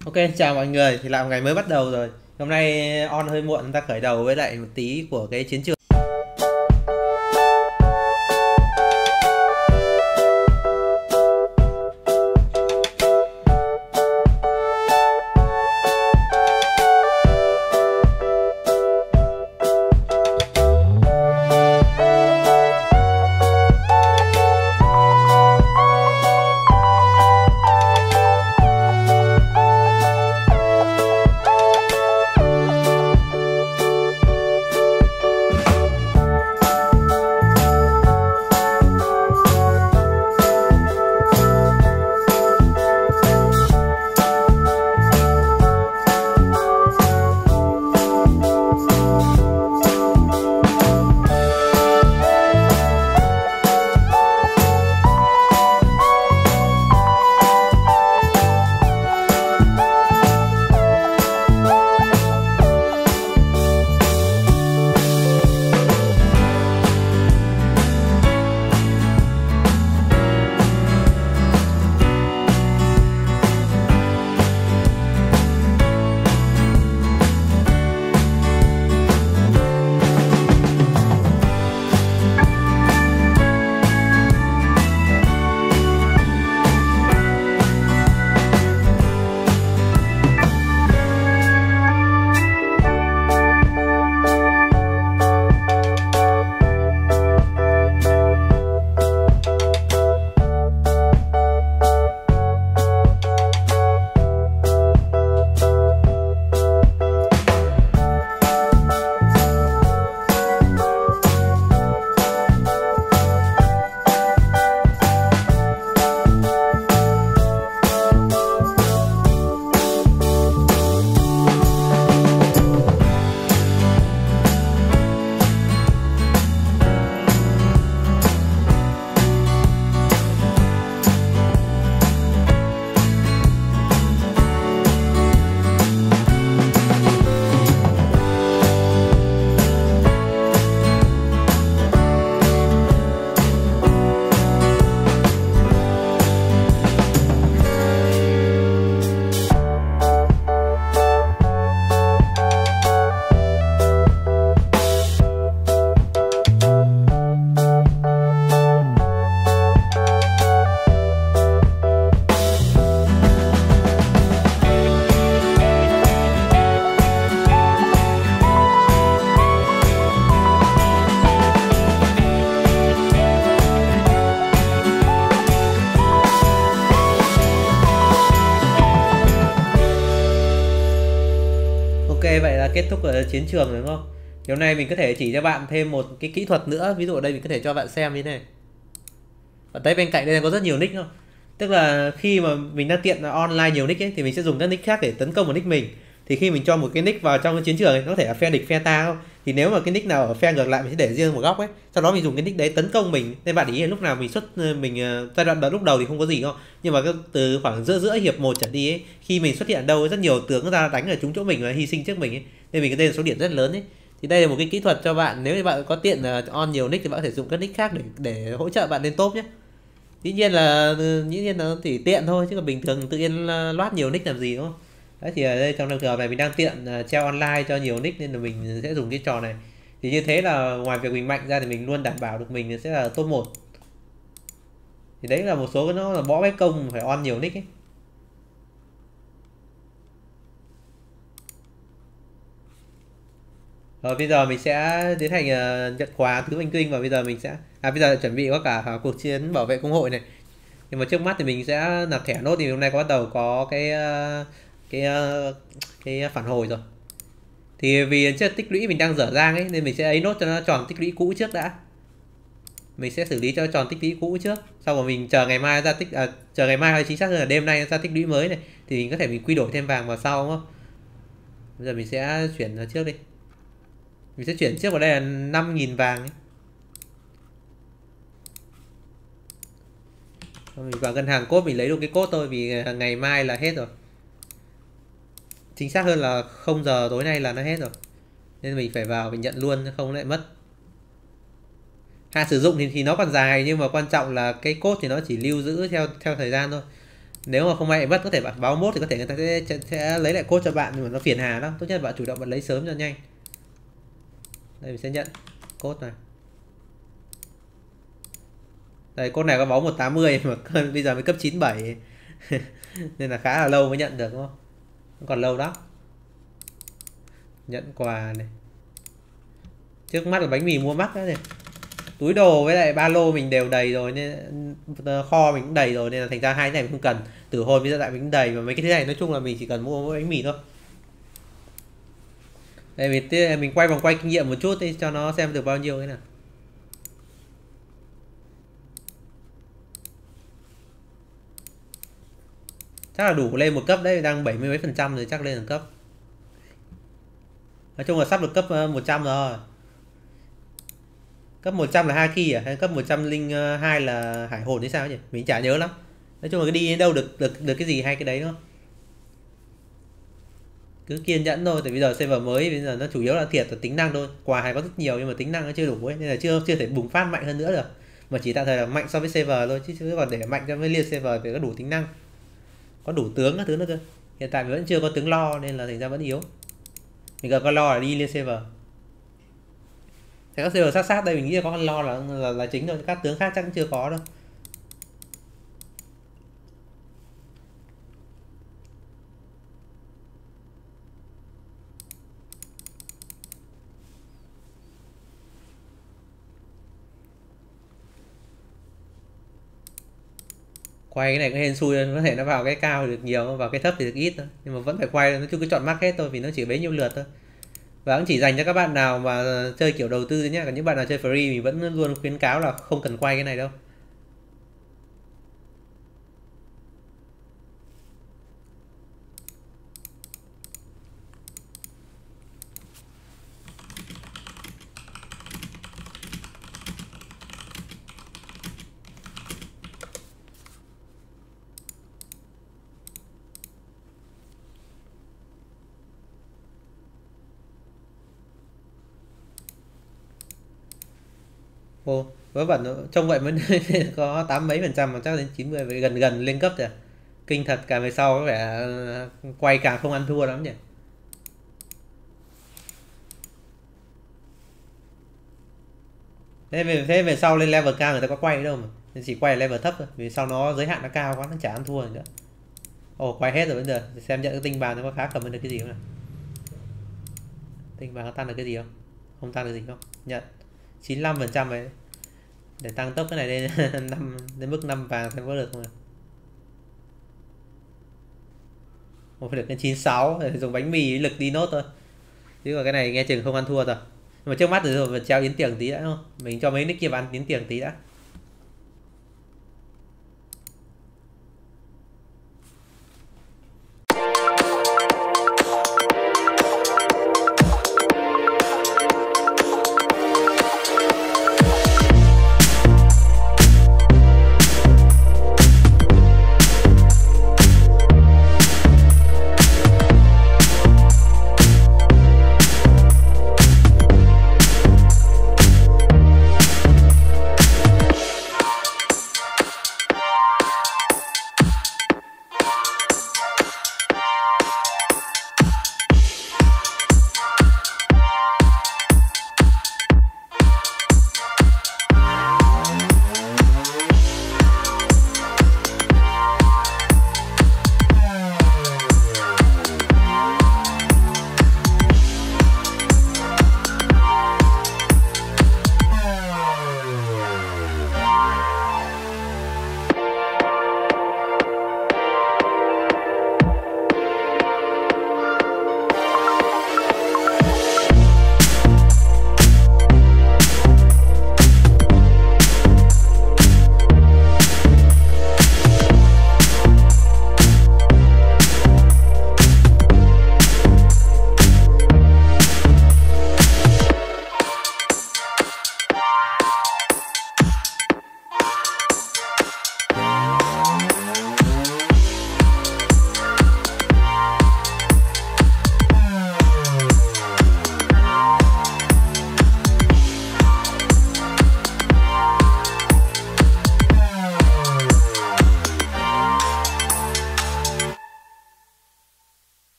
Ok, chào mọi người, thì là một ngày mới bắt đầu rồi. Hôm nay on hơi muộn, chúng ta khởi đầu với lại một tí của cái chiến trường. Ok, vậy là kết thúc ở chiến trường rồi đúng không? Thì hôm nay mình có thể chỉ cho bạn thêm một cái kỹ thuật nữa. Ví dụ ở đây mình có thể cho bạn xem như thế này. Bạn thấy bên cạnh đây có rất nhiều nick không? Tức là khi mà mình đang tiện online nhiều nick ấy, thì mình sẽ dùng các nick khác để tấn công vào nick mình. Thì khi mình cho một cái nick vào trong cái chiến trường ấy, nó có thể là phe địch phe ta không? Thì nếu mà cái nick nào ở phe ngược lại mình sẽ để riêng một góc ấy. Sau đó mình dùng cái nick đấy tấn công mình. Nên bạn ý là lúc nào mình giai đoạn đó lúc đầu thì không có gì không? Nhưng mà từ khoảng giữa hiệp 1 trở đi ấy, khi mình xuất hiện đâu rất nhiều tướng ra đánh ở trúng chỗ mình và hy sinh trước mình ấy. Nên mình có tên số điểm rất lớn ấy. Thì đây là một cái kỹ thuật cho bạn, nếu như bạn có tiện on nhiều nick thì bạn có thể dùng các nick khác để hỗ trợ bạn lên top nhé. Dĩ nhiên là chỉ tiện thôi, chứ còn bình thường tự nhiên loát nhiều nick làm gì đúng không? Đấy, thì ở đây trong trường hợp này mình đang tiện treo online cho nhiều nick nên là mình sẽ dùng cái trò này. Thì như thế là ngoài việc mình mạnh ra thì mình luôn đảm bảo được mình sẽ là top 1. Thì đấy là một số cái nó là bỏ cái công phải on nhiều nick ấy. Rồi bây giờ mình sẽ tiến hành nhận quà thứ minh tinh, và bây giờ mình sẽ bây giờ chuẩn bị có cả cuộc chiến bảo vệ công hội này. Nhưng mà trước mắt thì mình sẽ nạp thẻ nốt, thì hôm nay có bắt đầu có cái cái phản hồi rồi. Thì vì trước tích lũy mình đang dở dang ấy nên mình sẽ ấy nốt cho nó tròn tích lũy cũ trước đã. Mình sẽ xử lý cho tròn tích lũy cũ trước, sau rồi mình chờ ngày mai ra chờ ngày mai hay chính xác hơn là đêm nay ra tích lũy mới này, thì mình có thể mình quy đổi thêm vàng vào sau đúng không? Bây giờ mình sẽ chuyển trước đi. Mình sẽ chuyển trước vào đây là 5.000 vàng ấy. Mình vào ngân hàng cốt mình lấy được cái cốt thôi, vì ngày mai là hết rồi. Chính xác hơn là 0 giờ tối nay là nó hết rồi. Nên mình phải vào mình nhận luôn, không lại mất. Hạn sử dụng thì nó còn dài, nhưng mà quan trọng là cái code thì nó chỉ lưu giữ theo thời gian thôi. Nếu mà không may mất có thể bạn báo mốt thì có thể người ta sẽ lấy lại code cho bạn, nhưng mà nó phiền hà lắm. Tốt nhất là bạn chủ động bạn lấy sớm cho nhanh. Đây mình sẽ nhận code này. Đây code này có báo 180 mà bây giờ mới cấp 97 nên là khá là lâu mới nhận được đúng không? Còn lâu đó. Nhận quà này. Trước mắt là bánh mì mua mắc đó này. Túi đồ với lại ba lô mình đều đầy rồi nên kho mình cũng đầy rồi nên là thành ra hai cái này mình không cần. Từ hồi bây giờ lại mình đầy, và mấy cái thứ này nói chung là mình chỉ cần mua mỗi bánh mì thôi. Đây mình quay vòng quay kinh nghiệm một chút đi cho nó xem được bao nhiêu cái nào. Chắc là đủ lên một cấp đấy, đang 70 mấy phần trăm rồi, chắc lên được cấp. Nói chung là sắp được cấp 100 rồi. Cấp 100 là Haki à? Hay cấp 102 là Hải hồn hay sao nhỉ? Mình chả nhớ lắm. Nói chung là cái đi đến đâu được cái gì hay cái đấy đúng không? Cứ kiên nhẫn thôi, tại bây giờ server mới bây giờ nó chủ yếu là thiệt là tính năng thôi. Quà hay có rất nhiều nhưng mà tính năng nó chưa đủ ấy, nên là chưa thể bùng phát mạnh hơn nữa được. Mà chỉ tạm thời là mạnh so với server thôi, chứ còn để mạnh cho với liên server thì có đủ tính năng. Có đủ tướng các thứ nữa cơ. Hiện tại mình vẫn chưa có tướng lo nên là thành ra vẫn yếu. Mình cần con lo là đi liên server. Thế các server sát đây mình nghĩ là có con lo là chính thôi, các tướng khác chắc cũng chưa có đâu. Quay cái này cũng hên xui, có thể nó vào cái cao thì được nhiều, vào cái thấp thì được ít thôi, nhưng mà vẫn phải quay. Nói chung cứ chọn market thôi vì nó chỉ bấy nhiêu lượt thôi, và cũng chỉ dành cho các bạn nào mà chơi kiểu đầu tư nhé. Còn những bạn nào chơi free mình vẫn luôn khuyến cáo là không cần quay cái này đâu. Ồ, vớ vẩn trông vậy mới có 8 mấy phần trăm mà chắc đến 90, vậy gần gần lên cấp rồi. Kinh thật, càng về sau có vẻ quay càng không ăn thua lắm nhỉ. Thế về sau lên level cao người ta có quay đâu mà, nên chỉ quay level thấp thôi, vì sau nó giới hạn nó cao quá nó chả ăn thua nữa. Ồ, quay hết rồi bây giờ, xem nhận cái tinh bàn nó có khá cầm được cái gì không nào. Tinh bàn có tăng được cái gì không? Không tăng được gì không? Nhận 95% đấy. Để tăng tốc cái này lên 5 đến mức 5 vàng xem có được không nào. Một phải được cái 96 để dùng bánh mì lực đi nốt thôi. Chứ còn cái này nghe chừng không ăn thua rồi. Nhưng mà trước mắt rồi treo yến tiền tí đã không? Mình cho mấy nick kia ăn yến tiền tí đã.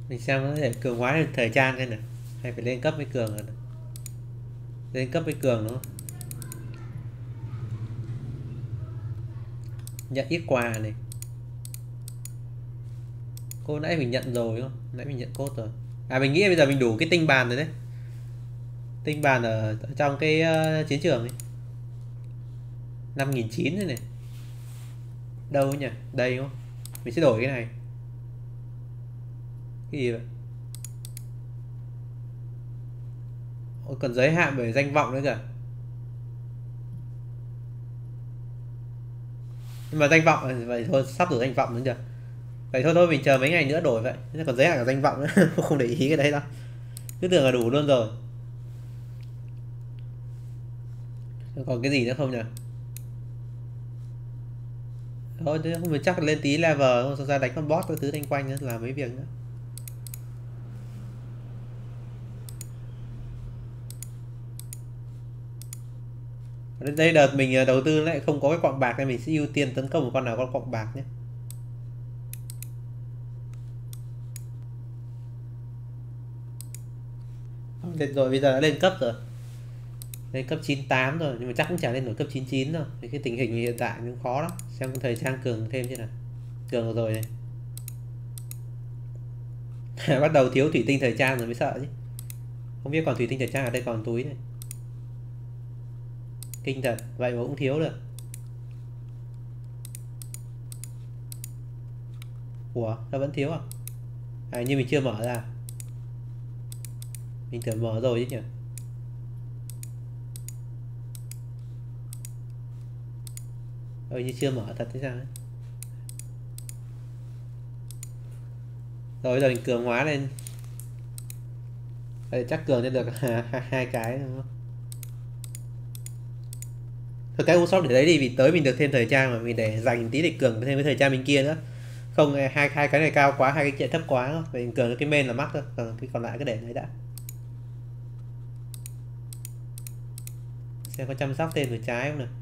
Mình xem có thể cường hóa thời trang thế nào, hay phải lên cấp với cường rồi. Lên cấp với cường đúng không? Nhận ít quà này. Cô nãy mình nhận rồi đúng không? Nãy mình nhận code rồi. À mình nghĩ bây giờ mình đủ cái tinh bàn rồi đấy. Tinh bàn ở trong cái chiến trường ấy. 5.900 này này. Đâu nhỉ? Đây đúng không? Mình sẽ đổi cái này. Cái gì vậy? Ôi, còn giới hạn bởi danh vọng nữa kìa. Nhưng mà danh vọng vậy thôi, sắp đổi danh vọng nữa chưa? Vậy thôi thôi mình chờ mấy ngày nữa đổi vậy. Chứ còn giới hạn cả danh vọng nữa, không để ý cái đấy đâu. Cứ tưởng là đủ luôn rồi. Còn cái gì nữa không nhỉ? Thôi chứ không, mình chắc lên tí level không, xong ra đánh con boss cái thứ thanh quanh nữa, làm mấy việc nữa. Đây đợt mình đầu tư lại không có cái quặng bạc nên mình sẽ ưu tiên tấn công một con nào con quặng bạc nhé. Lên rồi, bây giờ đã lên cấp rồi. Lên cấp 98 rồi, nhưng mà chắc cũng chả lên nổi cấp 99 đâu. Thì cái tình hình hiện tại cũng khó lắm. Xem thời trang cường thêm thế nào. Cường rồi này. Bắt đầu thiếu thủy tinh thời trang rồi mới sợ chứ. Không biết còn thủy tinh thời trang ở đây còn túi này. Kinh thật, vậy mà cũng thiếu được. Ủa, nó vẫn thiếu à? À như mình chưa mở ra. Mình tưởng mở rồi chứ nhỉ. Như chưa mở thật thế sao ấy. Rồi giờ mình cường hóa lên. Đây chắc cường lên được hai cái đúng không? Thôi cái shop để đấy đi, vì tới mình được thêm thời trang mà mình để dành tí để cường thêm cái thời trang bên kia nữa. Không, hai cái này cao quá, hai cái kia thấp quá không? Vậy cường cái main là mắc thôi, còn cái còn lại cứ để đấy đã. Xem có chăm sóc thêm người trái không nào.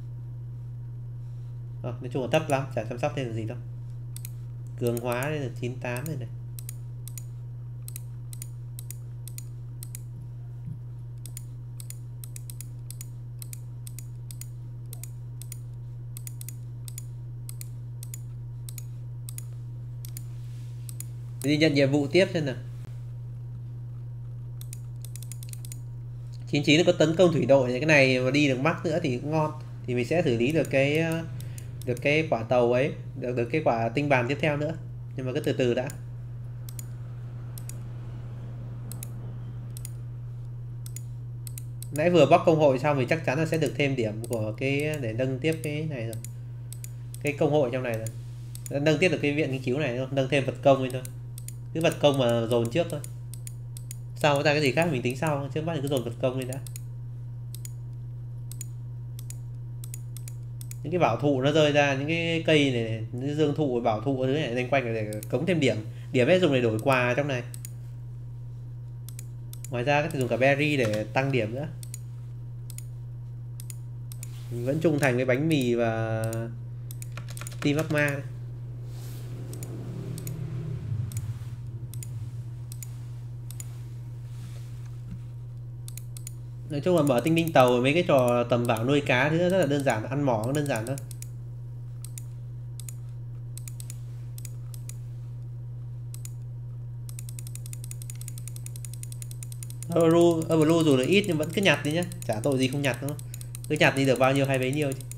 Nói chung là thấp lắm, chả chăm sóc thêm gì đâu. Cường hóa lên là 98 rồi này. Đi nhận nhiệm vụ tiếp xem nào. 99 nó có tấn công thủy đội này, cái này mà đi được mắc nữa thì cũng ngon. Thì mình sẽ xử lý được cái quả tàu ấy, được cái quả tinh bàn tiếp theo nữa. Nhưng mà cứ từ từ đã. Nãy vừa bóc công hội xong thì chắc chắn là sẽ được thêm điểm của cái để nâng tiếp cái này rồi. Cái công hội trong này rồi. Nâng tiếp được cái viện nghiên cứu này thôi, nâng thêm vật công lên thôi. Cứ vật công mà dồn trước thôi. Sau có ra cái gì khác mình tính sau, trước mắt thì cứ dồn vật công lên đã. Những cái bảo thụ nó rơi ra, những cái cây này, những cái dương thụ bảo thụ thứ này xung quanh để cống thêm điểm. Điểm ấy dùng để đổi quà trong này. Ngoài ra có thể dùng cả berry để tăng điểm nữa. Mình vẫn trung thành với bánh mì và Team Magma đây. Nói chung là mở tinh linh tàu, mấy cái trò tầm bảo nuôi cá thứ rất là đơn giản, ăn mỏ cũng đơn giản thôi. Blue dù là ít nhưng vẫn cứ nhặt đi nhá, chả tội gì không nhặt đâu. Cứ nhặt đi được bao nhiêu hay bấy nhiêu chứ.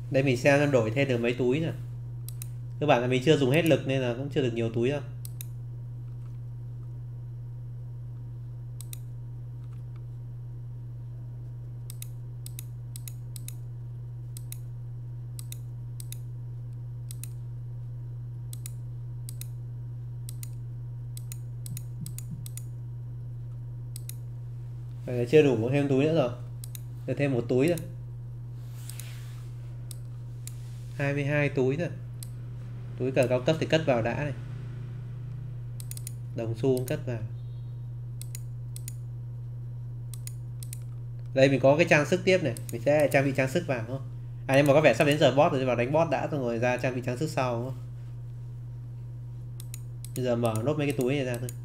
Đây mình xem đổi thêm được mấy túi nè. Cơ bản là mình chưa dùng hết lực nên là cũng chưa được nhiều túi đâu. Vậy là chưa đủ thêm túi nữa rồi. Được thêm một túi rồi. 22 túi rồi. Túi cờ cao cấp thì cất vào đã này. Đồng xu cũng cất vào. Đây mình có cái trang sức tiếp này, mình sẽ trang bị trang sức vào đúng không? À nhưng mà có vẻ sắp đến giờ boss rồi, vào đánh boss đã xong rồi ra trang bị trang sức sau đúng không? Bây giờ mở nốt mấy cái túi này ra thôi.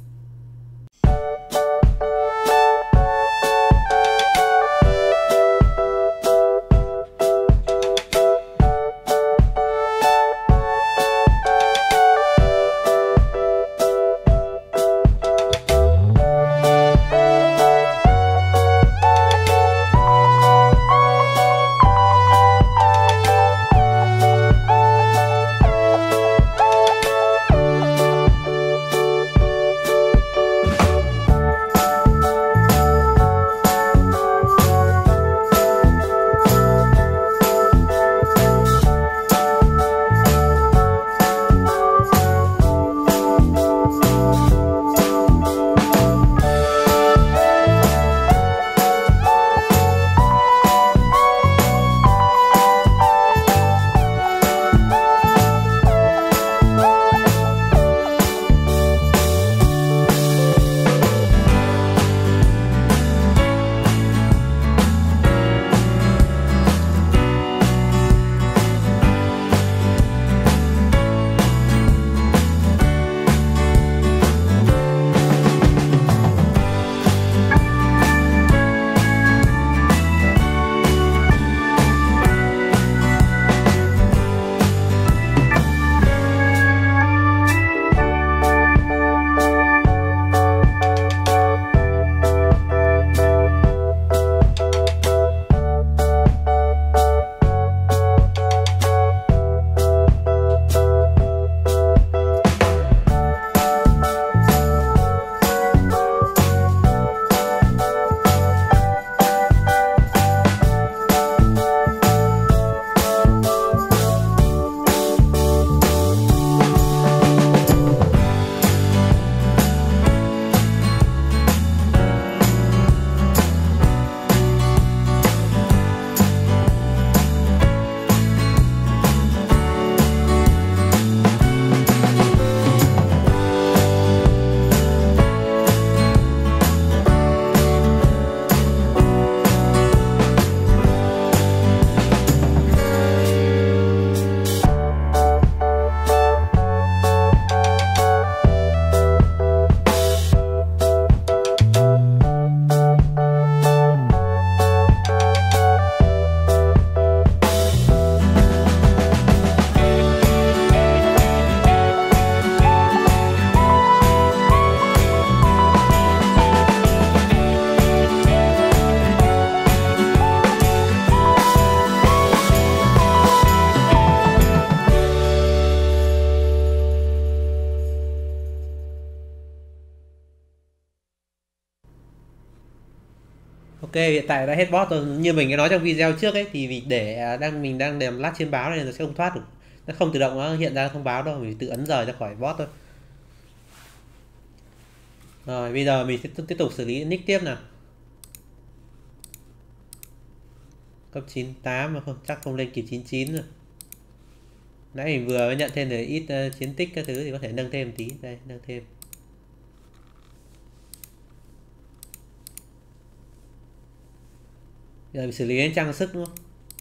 Ok, hiện tại đã hết boss rồi. Như mình đã nói trong video trước ấy thì vì để mình đang làm lát trên báo này nó sẽ không thoát được. Nó không tự động nó hiện ra thông báo đâu, mình tự ấn rời ra khỏi boss thôi. Rồi, bây giờ mình sẽ tiếp tục xử lý nick tiếp nào. Cấp 98 mà không chắc không lên kịp 99 rồi. Nãy mình vừa mới nhận thêm được ít chiến tích các thứ thì có thể nâng thêm một tí. Đây, nâng thêm. Giờ mình xử lý đến trang sức đúng không?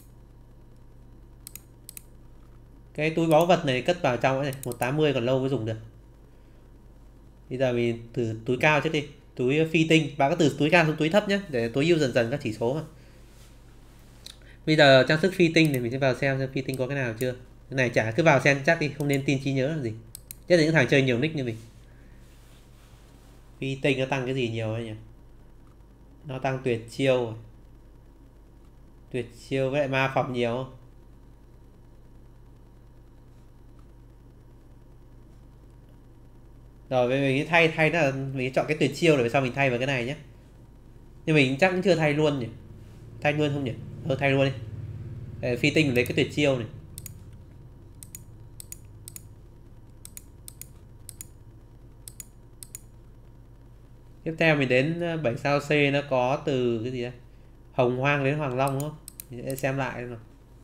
Cái túi báu vật này cất vào trong ấy này, 180 còn lâu mới dùng được. Bây giờ mình từ túi cao trước đi. Túi phi tinh, bạn có từ túi cao xuống túi thấp nhé, để tối ưu dần dần các chỉ số mà. Bây giờ trang sức phi tinh thì mình sẽ vào xem phi tinh có cái nào chưa. Cái này chả cứ vào xem chắc đi, không nên tin trí nhớ làm gì. Nhất là những thằng chơi nhiều nick như mình. Phi tinh nó tăng cái gì nhiều ấy nhỉ? Nó tăng tuyệt chiêu. Tuyệt chiêu với lại ma phòng nhiều. Rồi mình thay là mình chọn cái tuyệt chiêu rồi sau mình thay vào cái này nhé. Nhưng mình chắc cũng chưa thay luôn nhỉ. Thay luôn không nhỉ? Thay luôn đi. Để phi tinh lấy cái tuyệt chiêu này. Tiếp theo mình đến 7 sao C, nó có từ cái gì đây? Hồng Hoang đến Hoàng Long đúng không? Mình sẽ xem lại rồi.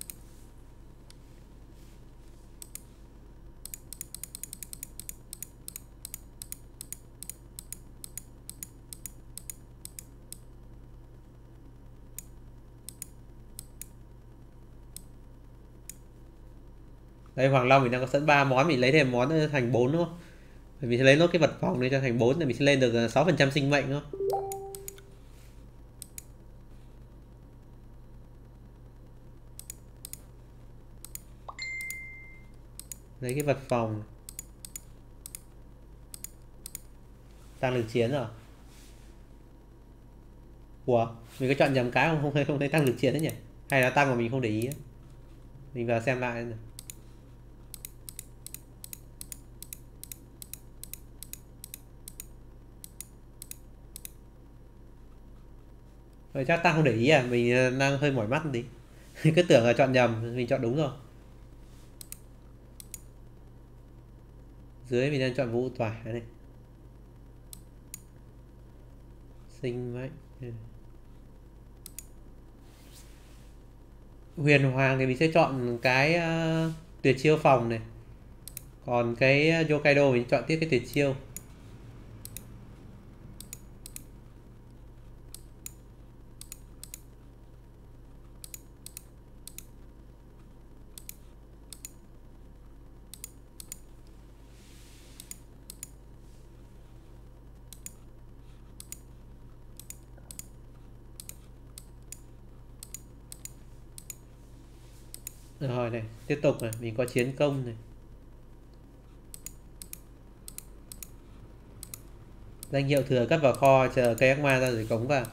Đây Hoàng Long mình đang có sẵn 3 món, mình lấy thêm món nữa thành 4 đúng không? Mình sẽ lấy nốt cái vật phòng này cho thành 4 để mình sẽ lên được 6% sinh mệnh đúng không? Lấy cái vật phòng. Tăng lực chiến rồi. Ủa, mình có chọn nhầm cái không thấy tăng lực chiến đấy nhỉ? Hay là tăng mà mình không để ý ấy. Mình vào xem lại rồi. Vậy chắc tăng không để ý à? Mình đang hơi mỏi mắt tí. Cứ tưởng là chọn nhầm, mình chọn đúng rồi. Dưới mình đang chọn vũ tỏa này. Sinh mệnh. Huyền Hoàng thì mình sẽ chọn cái tuyệt chiêu phòng này. Còn cái Yokkaido mình chọn tiếp cái tuyệt chiêu. Rồi này, tiếp tục này, mình có chiến công này. Danh hiệu thừa cất vào kho, chờ cây ác ma ra rồi cống vào.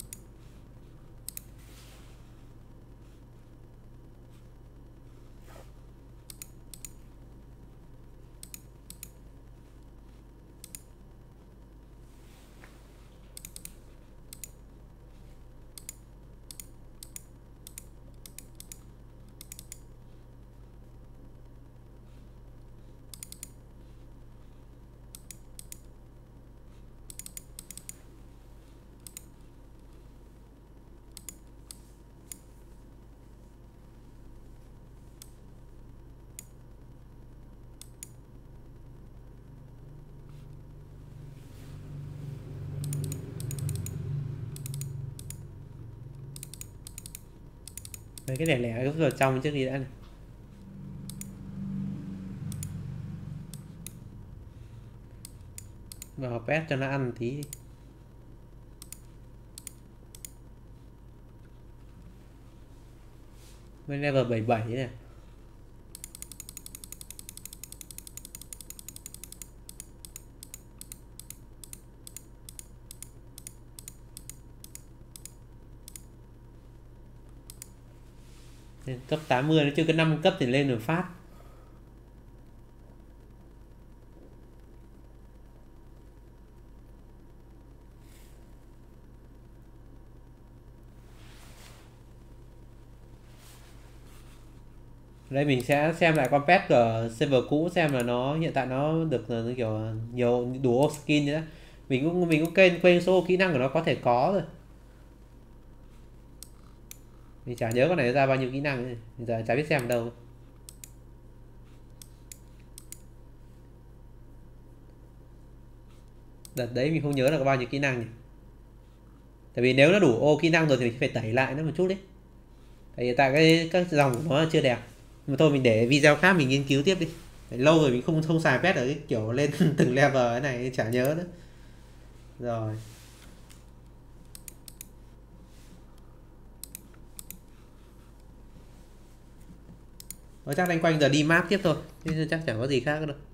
Mấy cái lẻ lẻ cứ vào trong trước đi đã này. Vào pet cho nó ăn tí. Bên level 77 này. Cấp 80 nó chưa có 5 cấp thì lên được phát. Đây mình sẽ xem lại con pet của server cũ xem là nó hiện tại nó được kiểu nhiều đủ skin nữa. Mình cũng quên số kỹ năng của nó có thể có rồi. Mình chả nhớ con này ra bao nhiêu kỹ năng nữa. Bây giờ chả biết xem đâu. Đợt đấy mình không nhớ là có bao nhiêu kỹ năng nhỉ. Tại vì nếu nó đủ ô kỹ năng rồi thì mình phải tẩy lại nó một chút đấy. Tại hiện tại các dòng của nó chưa đẹp. Mà thôi mình để video khác mình nghiên cứu tiếp đi. Tại lâu rồi mình không xài pet ở cái kiểu lên từng level cái này chả nhớ nữa. Rồi. Nó chắc anh quanh giờ đi map tiếp thôi. Chứ chắc chẳng có gì khác đâu.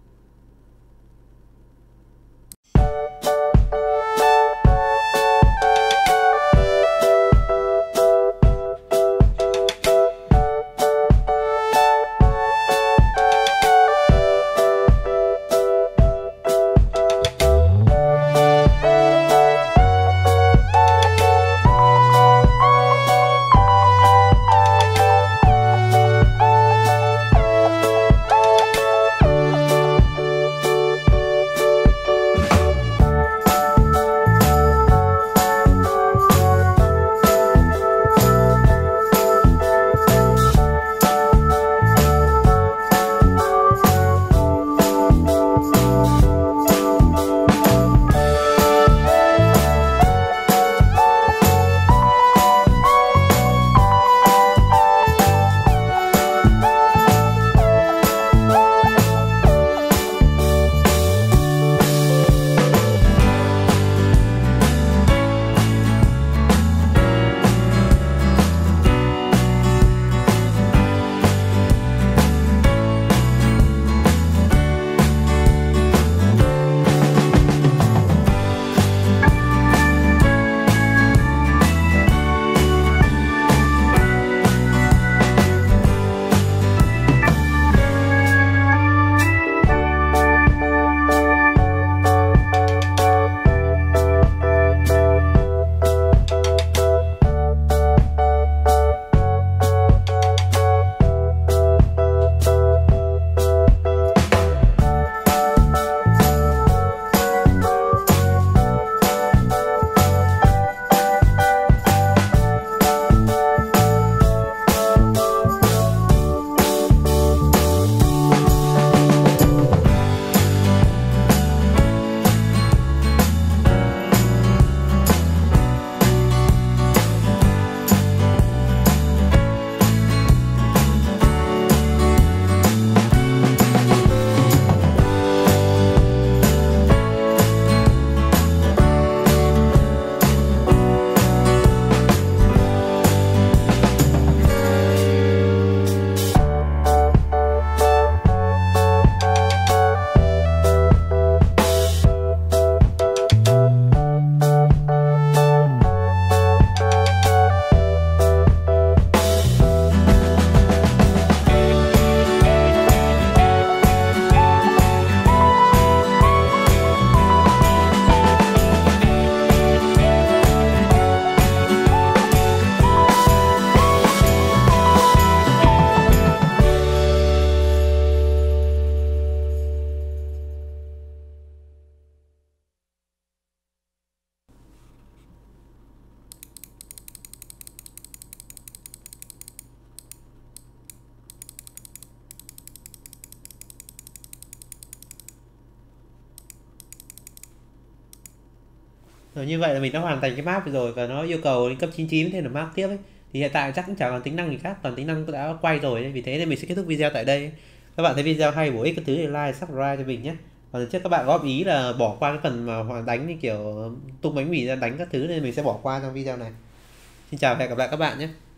Rồi như vậy là mình đã hoàn thành cái map rồi và nó yêu cầu đến cấp 99 thêm là map tiếp ấy. Thì hiện tại chắc cũng chẳng còn tính năng gì khác, toàn tính năng đã quay rồi ấy. Vì thế nên mình sẽ kết thúc video tại đây. Các bạn thấy video hay bổ ích các thứ thì like, subscribe cho mình nhé. Còn trước các bạn góp ý là bỏ qua cái phần mà họ đánh như kiểu tung bánh mì ra đánh các thứ nên mình sẽ bỏ qua trong video này. Xin chào và hẹn gặp lại các bạn nhé.